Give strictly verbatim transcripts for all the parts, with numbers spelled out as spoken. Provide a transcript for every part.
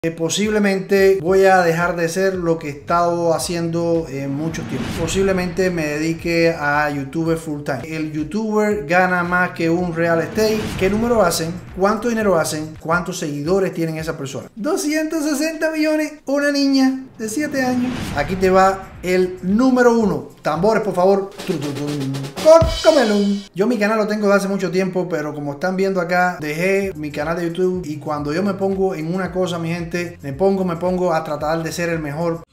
Eh, posiblemente voy a dejar de ser lo que he estado haciendo en mucho tiempo. Posiblemente me dedique a YouTuber full time. El YouTuber gana más que un real estate. ¿Qué número hacen? ¿Cuánto dinero hacen? ¿Cuántos seguidores tienen esa persona? doscientos sesenta millones. Una niña de siete años. Aquí te va el número uno. Tambores, por favor. Cócomelo. Yo mi canal lo tengo de hace mucho tiempo, pero como están viendo acá, dejé mi canal de YouTube y cuando yo me pongo en una cosa, mi gente, me pongo, me pongo a tratar de ser el mejor.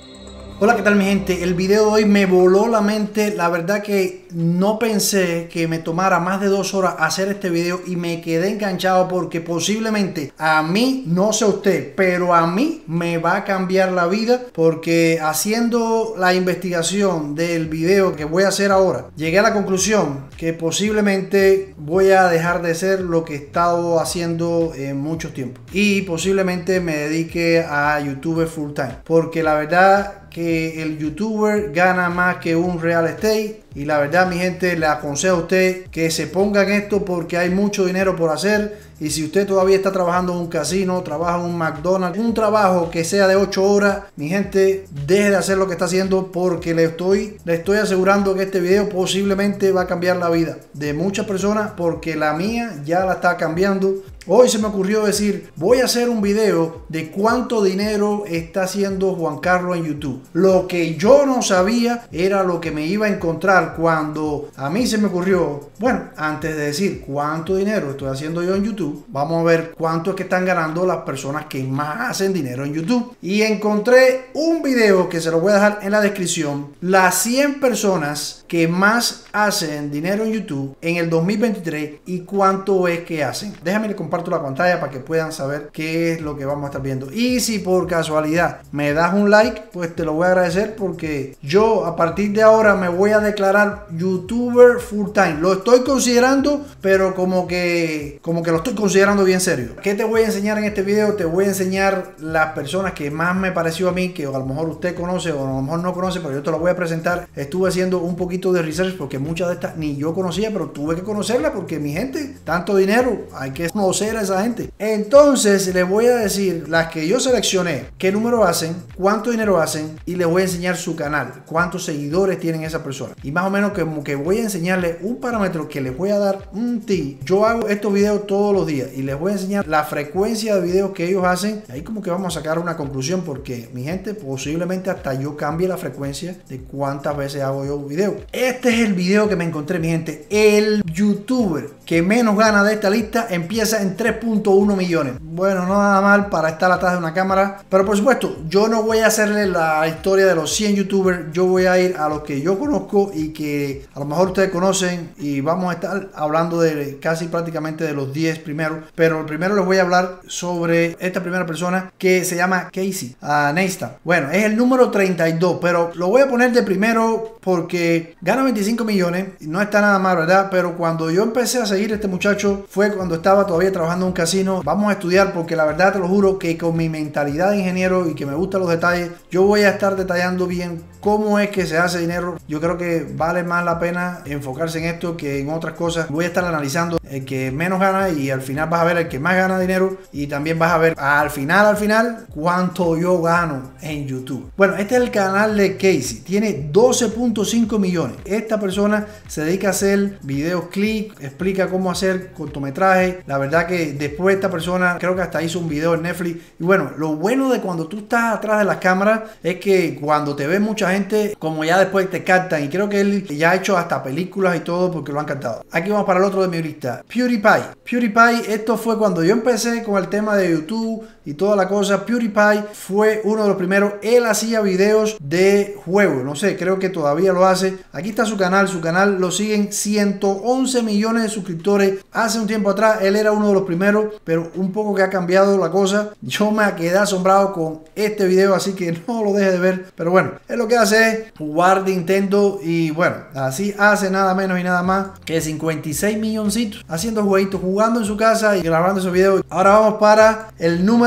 Hola, ¿qué tal mi gente? El video de hoy me voló la mente. La verdad que no pensé que me tomara más de dos horas hacer este video y me quedé enganchado porque posiblemente a mí, no sé usted, pero a mí me va a cambiar la vida porque haciendo la investigación del video que voy a hacer ahora, llegué a la conclusión que posiblemente voy a dejar de ser lo que he estado haciendo en mucho tiempo y posiblemente me dedique a YouTuber full time porque la verdad que el YouTuber gana más que un real estate y la verdad mi gente le aconsejo a usted que se ponga en esto porque hay mucho dinero por hacer y si usted todavía está trabajando en un casino, trabaja en un McDonald's, un trabajo que sea de ocho horas, mi gente deje de hacer lo que está haciendo porque le estoy, le estoy asegurando que este video posiblemente va a cambiar la vida de muchas personas porque la mía ya la está cambiando. Hoy se me ocurrió decir, voy a hacer un video de cuánto dinero está haciendo Juan Carlos en YouTube. Lo que yo no sabía era lo que me iba a encontrar cuando a mí se me ocurrió, bueno, antes de decir cuánto dinero estoy haciendo yo en YouTube, vamos a ver cuánto es que están ganando las personas que más hacen dinero en YouTube. Y encontré un video que se lo voy a dejar en la descripción, las cien personas que más hacen dinero en YouTube en el dos mil veintitrés y cuánto es que hacen. Déjame le comparto la pantalla para que puedan saber qué es lo que vamos a estar viendo. Y si por casualidad me das un like, pues te lo voy a agradecer porque yo a partir de ahora me voy a declarar YouTuber full time. Lo estoy considerando, pero como que como que lo estoy considerando bien serio. ¿Qué te voy a enseñar en este video? Te voy a enseñar las personas que más me pareció a mí, que a lo mejor usted conoce o a lo mejor no conoce, pero yo te lo voy a presentar. Estuve haciendo un poquito de research porque muchas de estas ni yo conocía, pero tuve que conocerlas porque mi gente, tanto dinero, hay que conocer a esa gente. Entonces les voy a decir las que yo seleccioné, qué número hacen, cuánto dinero hacen y les voy a enseñar su canal, cuántos seguidores tienen esa persona y más o menos como que voy a enseñarles un parámetro que les voy a dar un tip. Yo hago estos videos todos los días y les voy a enseñar la frecuencia de videos que ellos hacen. Ahí como que vamos a sacar una conclusión porque mi gente posiblemente hasta yo cambie la frecuencia de cuántas veces hago yo un video. Este es el video que me encontré mi gente. El youtuber que menos gana de esta lista empieza en tres punto uno millones. Bueno, no nada mal para estar atrás de una cámara, pero por supuesto yo no voy a hacerle la historia de los cien youtubers, yo voy a ir a los que yo conozco y que a lo mejor ustedes conocen y vamos a estar hablando de casi prácticamente de los diez primeros, pero primero les voy a hablar sobre esta primera persona que se llama Casey uh, Neistat. Bueno, es el número treinta y dos, pero lo voy a poner de primero porque gana veinticinco millones y no está nada mal, ¿verdad? Pero cuando yo empecé a seguir a este muchacho fue cuando estaba todavía trabajando en un casino. Vamos a estudiar porque la verdad te lo juro que con mi mentalidad de ingeniero y que me gustan los detalles, yo voy a estar detallando bien cómo es que se hace dinero. Yo creo que vale más la pena enfocarse en esto que en otras cosas. Voy a estar analizando el que menos gana y al final vas a ver el que más gana dinero y también vas a ver al final, al final, cuánto yo gano en YouTube. Bueno, este es el canal de Casey. Tiene doce punto cinco millones. Esta persona se dedica a hacer videos clip, explica cómo hacer cortometrajes. La verdad que después esta persona creo que hasta hizo un video en Netflix. Y bueno, lo bueno de cuando tú estás atrás de las cámaras es que cuando te ve mucha gente, como ya después te captan, y creo que él ya ha hecho hasta películas y todo porque lo han captado. Aquí vamos para el otro de mi lista, PewDiePie. PewDiePie, esto fue cuando yo empecé con el tema de YouTube y toda la cosa. PewDiePie fue uno de los primeros. Él hacía videos de juegos, no sé, creo que todavía lo hace. Aquí está su canal, su canal lo siguen ciento once millones de suscriptores. Hace un tiempo atrás él era uno de los primeros, pero un poco que ha cambiado la cosa. Yo me quedé asombrado con este video, así que no lo deje de ver. Pero bueno, es lo que hace es jugar de Nintendo y bueno, así hace nada menos y nada más que cincuenta y seis milloncitos haciendo jueguitos, jugando en su casa y grabando esos videos. Ahora vamos para el número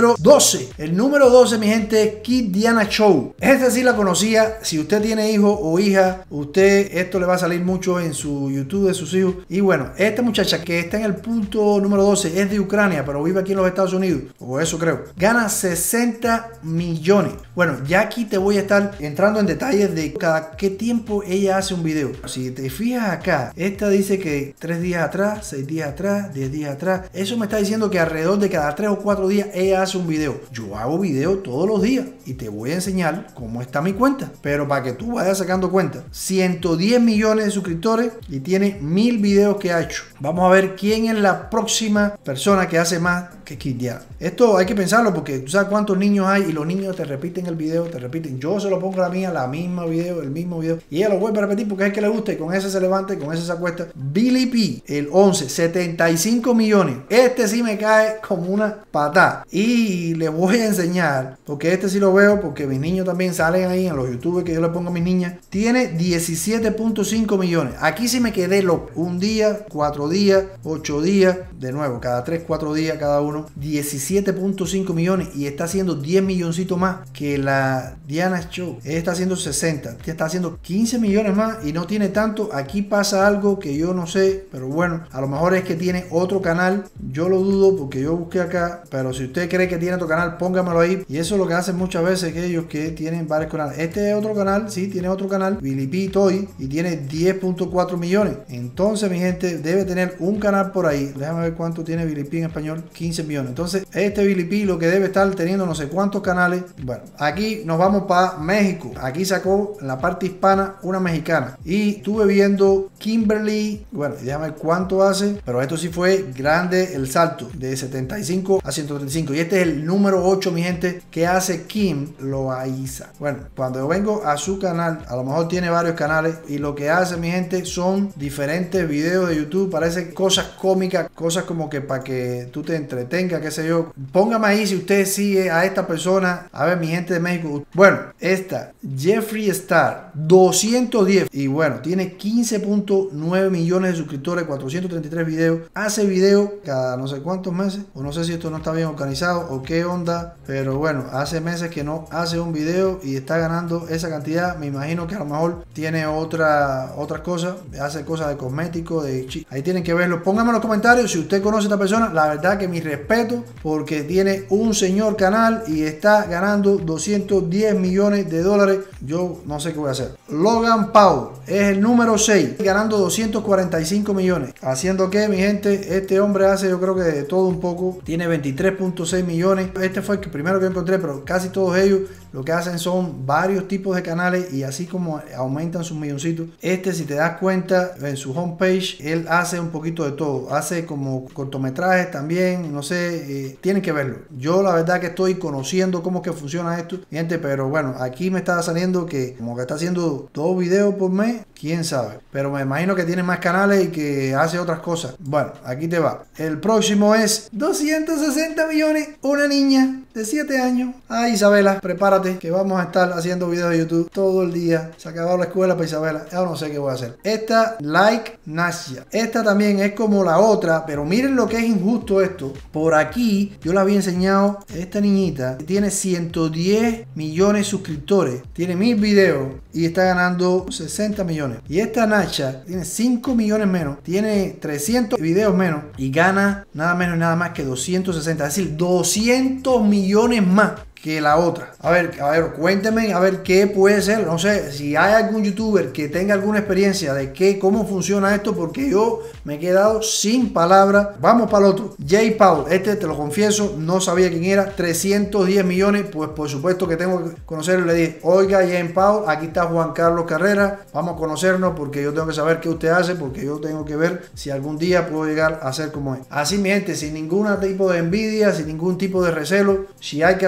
número doce. El número doce, mi gente, es Kid Diana Show. Esta sí la conocía. Si usted tiene hijo o hija, usted esto le va a salir mucho en su YouTube de sus hijos. Y bueno, esta muchacha que está en el punto número doce es de Ucrania, pero vive aquí en los Estados Unidos, o eso creo. Gana sesenta millones. Bueno, ya aquí te voy a estar entrando en detalles de cada qué tiempo ella hace un video. Si te fijas acá, esta dice que tres días atrás, seis días atrás, diez días atrás. Eso me está diciendo que alrededor de cada tres o cuatro días ella hace un video. Yo hago video todos los días y te voy a enseñar cómo está mi cuenta. Pero para que tú vayas sacando cuenta, ciento diez millones de suscriptores y tiene mil videos que ha hecho. Vamos a ver quién es la próxima persona que hace más que Kid Diana. Esto hay que pensarlo porque tú sabes cuántos niños hay y los niños te repiten el video, te repiten. Yo se lo pongo a la mía, la misma video, el mismo video. Y ella lo vuelve a repetir porque es que le gusta y con ese se levanta y con ese se acuesta. Billy P, el once, setenta y cinco millones. Este sí me cae como una patada. Y les voy a enseñar, porque este sí lo veo, porque mis niños también salen ahí en los youtubers que yo le pongo a mis niñas. Tiene diecisiete punto cinco millones. Aquí sí me quedé loco. Un día, cuatro días, ocho días. De nuevo, cada tres, cuatro días cada uno. diecisiete punto cinco millones y está haciendo diez milloncitos más que la Diana Show. Ella está haciendo sesenta. Ella está haciendo quince millones más y no tiene tanto. Aquí pasa algo que yo no sé, pero bueno, a lo mejor es que tiene otro canal. Yo lo dudo porque yo busqué acá, pero si usted cree que tiene otro canal, póngamelo ahí. Y eso es lo que hacen muchas veces aquellos que tienen varios canales. Este es otro canal, sí, tiene otro canal, Billy P Toy, y tiene diez punto cuatro millones. Entonces, mi gente, debe tener un canal por ahí. Déjame ver cuánto tiene Billy P en español, quince millones. Entonces, este Billy P lo que debe estar teniendo no sé cuántos canales. Bueno, aquí nos vamos para México. Aquí sacó en la parte hispana una mexicana. Y estuve viendo Kimberly. Bueno, déjame ver cuánto hace. Pero esto sí fue grande el salto de setenta y cinco a ciento treinta y cinco. Y este es el número ocho, mi gente, que hace Kim Loaiza. Bueno, cuando yo vengo a su canal, a lo mejor tiene varios canales. Y lo que hace, mi gente, son diferentes videos de YouTube. Parece cosas cómicas, cosas como que para que tú te entretengas, qué sé yo. Póngame ahí si usted sigue a esta persona. A ver, mi gente de México. Bueno, esta Jeffree Star, doscientos diez. Y bueno, tiene quince punto nueve millones de suscriptores, cuatrocientos treinta y tres videos. Hace video cada no sé cuántos meses. O no sé si esto no está bien organizado o qué onda. Pero bueno, hace meses que no hace un video y está ganando esa cantidad. Me imagino que a lo mejor tiene otra, otras cosas. Hace cosas de cosméticos, de chi. Ahí tienen que verlo. Pónganme en los comentarios si usted conoce a esta persona. La verdad que mi respeto, porque tiene un señor canal y está ganando doscientos diez millones de dólares. Yo no sé qué voy a hacer. Logan Paul es el número seis, ganando doscientos cuarenta y cinco millones. Haciendo que, mi gente, este hombre hace yo creo que de todo un poco. Tiene veintitrés punto seis millones. Este fue el primero que encontré, pero casi todos ellos lo que hacen son varios tipos de canales y así como aumentan sus milloncitos. Este, si te das cuenta, en su homepage, él hace un poquito de todo. Hace como cortometrajes también, no sé, eh, tienen que verlo. Yo la verdad que estoy conociendo cómo que funciona esto, gente, pero bueno, aquí me está saliendo que como que está haciendo dos videos por mes, quién sabe. Pero me imagino que tiene más canales y que hace otras cosas. Bueno, aquí te va. El próximo es doscientos sesenta millones, una niña de siete años. Ay, Isabela, prepárate que vamos a estar haciendo videos de YouTube todo el día. Se acabó la escuela para Isabela. Ya no sé qué voy a hacer. Esta, Like Nasha. Esta también es como la otra, pero miren lo que es injusto esto. Por aquí yo le había enseñado a esta niñita. Tiene ciento diez millones de suscriptores. Tiene mil videos y está ganando sesenta millones. Y esta Nasha tiene cinco millones menos. Tiene trescientos videos menos y gana nada menos y nada más que doscientos sesenta. Es decir, doscientos millones más que la otra. A ver, a ver, cuéntenme a ver qué puede ser. No sé, si hay algún youtuber que tenga alguna experiencia de qué, cómo funciona esto, porque yo me he quedado sin palabras. Vamos para el otro. Jay Paul, este te lo confieso, no sabía quién era. trescientos diez millones, pues por supuesto que tengo que conocerlo. Le dije, oiga, Jay Paul, aquí está Juan Carlos Carrera, vamos a conocernos porque yo tengo que saber qué usted hace, porque yo tengo que ver si algún día puedo llegar a ser como él. Así, mi gente, sin ningún tipo de envidia, sin ningún tipo de recelo, si hay que hacer lo que hay que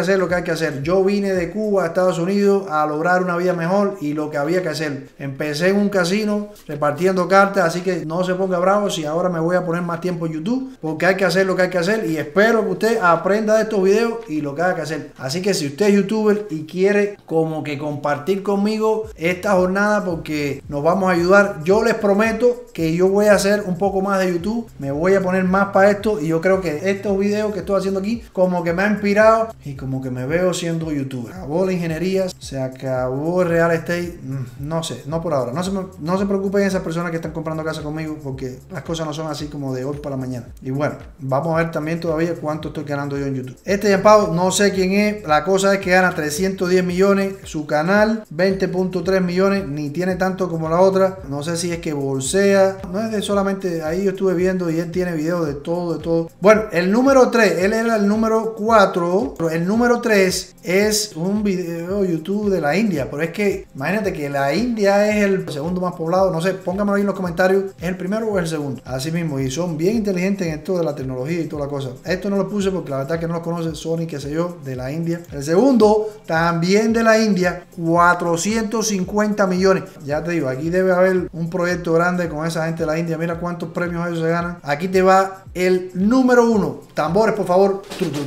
que hacer. Yo vine de Cuba a Estados Unidos a lograr una vida mejor y lo que había que hacer. Empecé en un casino repartiendo cartas, así que no se ponga bravo si ahora me voy a poner más tiempo en YouTube, porque hay que hacer lo que hay que hacer y espero que usted aprenda de estos videos y lo que haya que hacer. Así que si usted es youtuber y quiere como que compartir conmigo esta jornada, porque nos vamos a ayudar, yo les prometo que yo voy a hacer un poco más de YouTube, me voy a poner más para esto y yo creo que estos videos que estoy haciendo aquí como que me ha inspirado y como que me veo siendo youtuber. Acabó la ingeniería, se acabó el real estate, no sé, no por ahora. No se, no se preocupen esas personas que están comprando casa conmigo, porque las cosas no son así como de hoy para mañana. Y bueno, vamos a ver también todavía cuánto estoy ganando yo en YouTube. Este Yampao no sé quién es, la cosa es que gana trescientos diez millones, su canal veinte punto tres millones, ni tiene tanto como la otra. No sé si es que bolsea, no es de solamente, ahí yo estuve viendo y él tiene videos de todo, de todo. Bueno, el número tres, él era el número cuatro, el número tres es un video YouTube de la India, pero es que imagínate que la India es el segundo más poblado, no sé, pónganmelo ahí en los comentarios, ¿es el primero o el segundo? Así mismo, y son bien inteligentes en esto de la tecnología y toda la cosa. Esto no lo puse porque la verdad que no lo conoce, Sony, qué sé yo, de la India. El segundo, también de la India, cuatrocientos cincuenta millones. Ya te digo, aquí debe haber un proyecto grande con esa gente de la India. Mira cuántos premios ellos se ganan. Aquí te va el número uno. Tambores, por favor.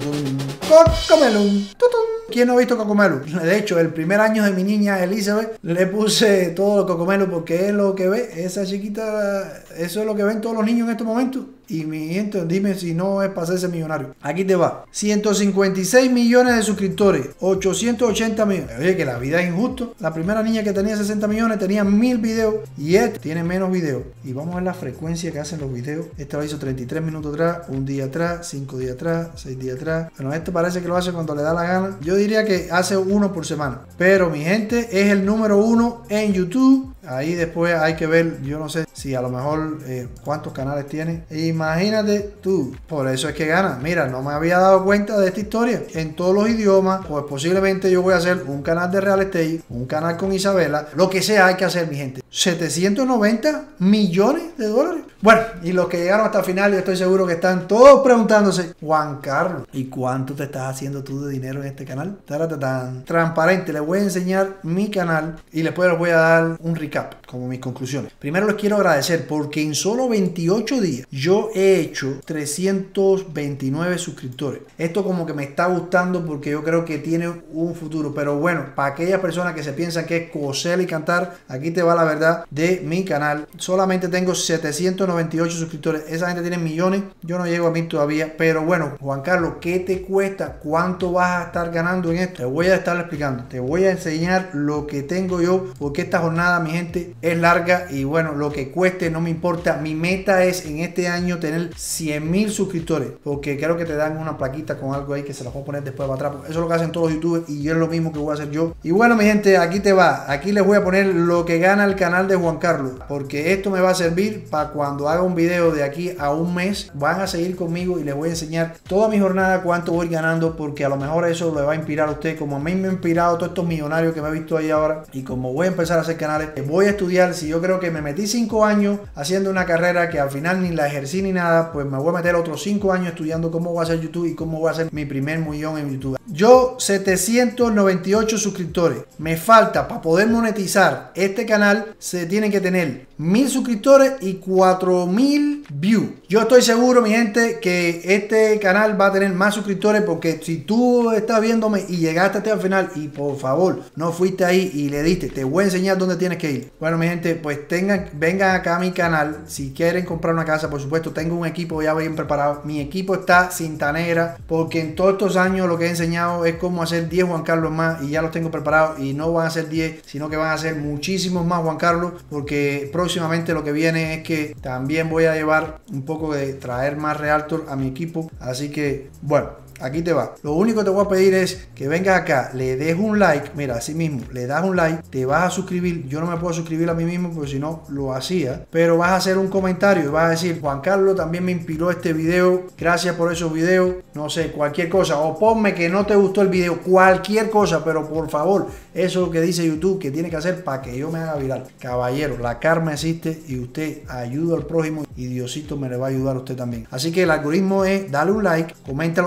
Cocomelon. ¿Quién no ha visto Cocomelo? De hecho, el primer año de mi niña Elizabeth le puse todo los Cocomelo porque es lo que ve. Esa chiquita, eso es lo que ven todos los niños en estos momentos. Y mi gente, dime si no es para hacerse millonario. Aquí te va. ciento cincuenta y seis millones de suscriptores. ochocientos ochenta millones. Oye, que la vida es injusto. La primera niña que tenía sesenta millones tenía mil videos. Y este tiene menos videos. Y vamos a ver la frecuencia que hacen los videos. Este lo hizo treinta y tres minutos atrás, un día atrás, cinco días atrás, seis días atrás. Bueno, este parece que lo hace cuando le da la gana. Yo diría que hace uno por semana. Pero mi gente, es el número uno en YouTube. Ahí después hay que ver, yo no sé si a lo mejor eh, cuántos canales tiene. Imagínate tú, por eso es que gana. Mira, no me había dado cuenta de esta historia. En todos los idiomas, pues posiblemente yo voy a hacer un canal de real estate, un canal con Isabela, lo que sea hay que hacer, mi gente. setecientos noventa millones de dólares. Bueno, y los que llegaron hasta el final, yo estoy seguro que están todos preguntándose, Juan Carlos, ¿y cuánto te estás haciendo tú de dinero en este canal? Taratatan. Transparente, les voy a enseñar mi canal y después les voy a dar un recap, como mis conclusiones. Primero les quiero agradecer porque en solo veintiocho días yo he hecho trescientos veintinueve suscriptores. Esto como que me está gustando porque yo creo que tiene un futuro. Pero bueno, para aquellas personas que se piensan que es coser y cantar, aquí te va la verdad de mi canal. Solamente tengo setecientos noventa y ocho suscriptores. Esa gente tiene millones. Yo no llego a mí todavía. Pero bueno, Juan Carlos, ¿qué te cuesta? ¿Cuánto vas a estar ganando en esto? Te voy a estar explicando. Te voy a enseñar lo que tengo yo. Porque esta jornada, mi gente, es larga. Y bueno, lo que cueste no me importa. Mi meta es en este año tener cien mil suscriptores. Porque creo que te dan una plaquita con algo ahí que se la voy a poner después para atrás. Eso es lo que hacen todos los youtubers. Y es lo mismo que voy a hacer yo. Y bueno, mi gente, aquí te va. Aquí les voy a poner lo que gana el canal de Juan Carlos. Porque esto me va a servir para cuando haga un video de aquí a un mes. Van a seguir conmigo y les voy a enseñar toda mi jornada, cuánto voy ganando, porque a lo mejor eso le va a inspirar a usted, como a mí me ha inspirado todos estos millonarios que me he visto ahí ahora. Y como voy a empezar a hacer canales, voy a estudiar. Si yo creo que me metí cinco años haciendo una carrera que al final ni la ejercí ni nada, pues me voy a meter otros cinco años estudiando cómo voy a hacer YouTube y cómo voy a hacer mi primer millón en YouTube. Yo setecientos noventa y ocho suscriptores. Me falta para poder monetizar este canal, se tienen que tener mil suscriptores y cuatro mil views. Yo estoy seguro, mi gente, que este canal va a tener más suscriptores, porque si tú estás viéndome y llegaste hasta el final y por favor no fuiste ahí y le diste, te voy a enseñar dónde tienes que ir. Bueno, mi gente, pues tengan, vengan acá a mi canal. Si quieren comprar una casa, por supuesto, tengo un equipo ya bien preparado. Mi equipo está cinta negra, porque en todos estos años lo que he enseñado es cómo hacer diez Juan Carlos más, y ya los tengo preparados. Y no van a ser diez, sino que van a ser muchísimos más Juan Carlos, porque próximamente lo que viene es que también voy a llevar un poco de traer más realtor a mi equipo. Así que bueno, aquí te va. Lo único que te voy a pedir es que vengas acá, le des un like. Mira, así mismo, le das un like, te vas a suscribir. Yo no me puedo suscribir a mí mismo porque si no lo hacía. Pero vas a hacer un comentario y vas a decir, Juan Carlos también me inspiró este video. Gracias por esos videos. No sé, cualquier cosa. O ponme que no te gustó el video. Cualquier cosa, pero por favor, eso es lo que dice YouTube que tiene que hacer para que yo me haga viral. Caballero, la karma existe y usted ayuda al prójimo y Diosito me le va a ayudar a usted también. Así que el algoritmo es, dale un like, coméntalo. Ah,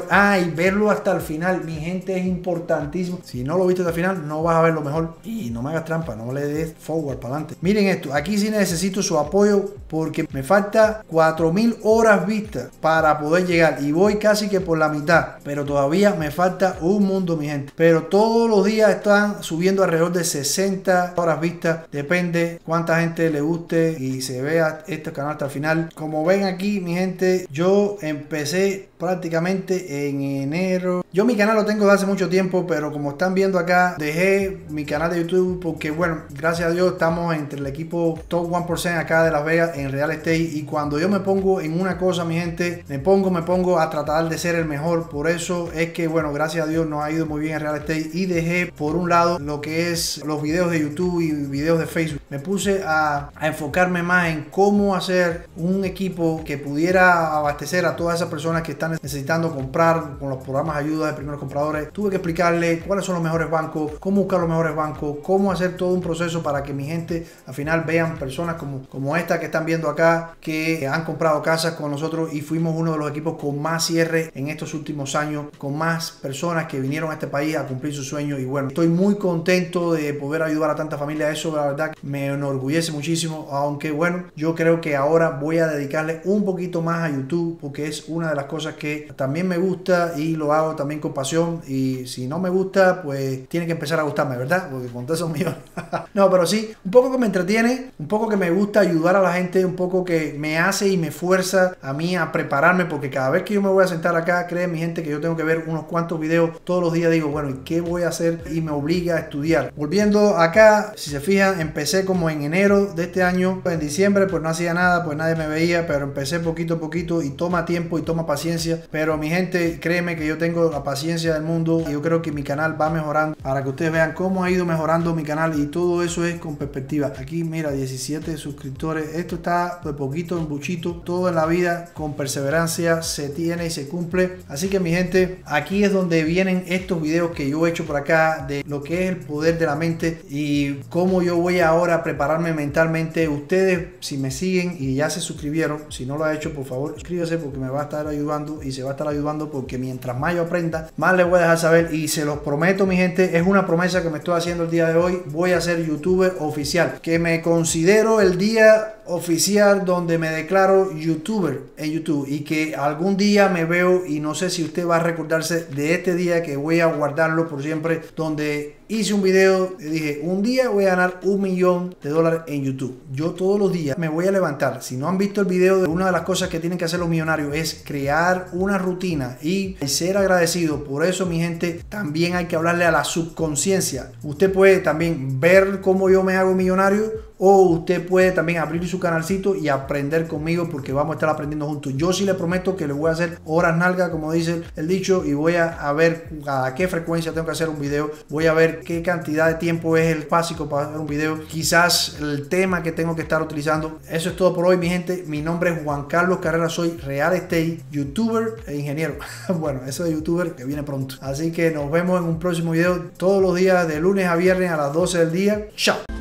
y verlo hasta el final, mi gente, es importantísimo. Si no lo viste hasta el final, no vas a ver lo mejor. Y no me hagas trampa, no le des forward para adelante. Miren esto, aquí sí necesito su apoyo porque me falta cuatro mil horas vistas para poder llegar y voy casi que por la mitad, pero todavía me falta un mundo, mi gente. Pero todos los días están subiendo alrededor de sesenta horas vistas, depende cuánta gente le guste y se vea este canal hasta el final. Como ven aquí, mi gente, yo empecé prácticamente en enero. Yo mi canal lo tengo desde hace mucho tiempo, pero como están viendo acá, dejé mi canal de YouTube porque, bueno, gracias a Dios estamos entre el equipo top uno por ciento acá de Las Vegas en real estate, y cuando yo me pongo en una cosa, mi gente, me pongo, me pongo a tratar de ser el mejor. Por eso es que, bueno, gracias a Dios nos ha ido muy bien en real estate y dejé por un lado lo que es los videos de YouTube y videos de Facebook. Me puse a, a enfocarme más en cómo hacer un equipo que pudiera abastecer a todas esas personas que están necesitando comprar con los programas de ayuda de primeros compradores. Tuve que explicarle cuáles son los mejores bancos, cómo buscar los mejores bancos, cómo hacer todo un proceso para que mi gente al final vean personas como, como esta que están viendo acá, que han comprado casas con nosotros y fuimos uno de los equipos con más cierre en estos últimos años, con más personas que vinieron a este país a cumplir sus sueños. Y bueno, estoy muy contento de poder ayudar a tanta familia. Eso la verdad me enorgullece muchísimo, aunque bueno, yo creo que ahora voy a dedicarle un poquito más a YouTube porque es una de las cosas que también me gusta y lo hago también con pasión. Y si no me gusta, pues tiene que empezar a gustarme, ¿verdad? Porque con todos esos millones no, pero sí, un poco que me entretiene, un poco que me gusta ayudar a la gente, un poco que me hace y me fuerza a mí a prepararme, porque cada vez que yo me voy a sentar acá, creen mi gente que yo tengo que ver unos cuantos videos todos los días. Digo, bueno, ¿y qué voy a hacer? Y me obliga a estudiar. Volviendo acá, si se fijan, empecé como en enero de este año. En diciembre pues no hacía nada, pues nadie me veía, pero empecé poquito a poquito y toma tiempo y toma paciencia. Pero mi gente, créeme que yo tengo la paciencia del mundo y yo creo que mi canal va mejorando, para que ustedes vean cómo ha ido mejorando mi canal, y todo eso es con perspectiva. Aquí mira, diecisiete suscriptores. Esto está de poquito en buchito. Todo en la vida con perseverancia se tiene y se cumple. Así que mi gente, aquí es donde vienen estos videos que yo he hecho por acá de lo que es el poder de la mente y cómo yo voy ahora a prepararme mentalmente. Ustedes, si me siguen y ya se suscribieron, si no lo ha hecho, por favor suscríbase, porque me va a estar ayudando y se va a estar ayudando, porque mientras más yo aprenda, más les voy a dejar saber. Y se los prometo, mi gente, es una promesa que me estoy haciendo el día de hoy. Voy a ser youtuber oficial, que me considero el día oficial donde me declaro youtuber en YouTube, y que algún día me veo, y no sé si usted va a recordarse de este día, que voy a guardarlo por siempre, donde hice un video y dije, un día voy a ganar un millón de dólares en YouTube. Yo todos los días me voy a levantar. Si no han visto el video, de una de las cosas que tienen que hacer los millonarios es crear una rutina y ser agradecido. Por eso, mi gente, también hay que hablarle a la subconsciencia. Usted puede también ver cómo yo me hago millonario, o usted puede también abrir su canalcito y aprender conmigo, porque vamos a estar aprendiendo juntos. Yo sí le prometo que le voy a hacer horas nalga, como dice el dicho, y voy a, a ver a qué frecuencia tengo que hacer un video. Voy a ver qué cantidad de tiempo es el básico para hacer un video, quizás el tema que tengo que estar utilizando. Eso es todo por hoy, mi gente. Mi nombre es Juan Carlos Carrera, soy real estate, youtuber e ingeniero. Bueno, eso de youtuber que viene pronto. Así que nos vemos en un próximo video todos los días de lunes a viernes a las doce del día. Chao.